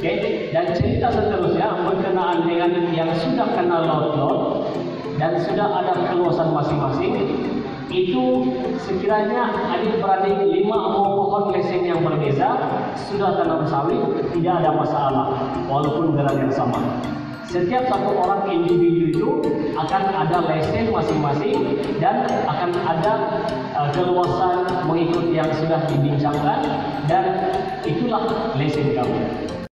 Oke, dan cerita seterusnya berkenaan dengan yang sudah kenal lot-lot dan sudah ada keluasan masing-masing, itu sekiranya adik-beradik 5 pohon lesen yang berbeza sudah tanam sawit, tidak ada masalah walaupun gelar yang sama. Setiap satu orang individu itu akan ada lesen masing-masing dan akan ada keluasan mengikut yang sudah dibincangkan, dan itulah lesen kamu.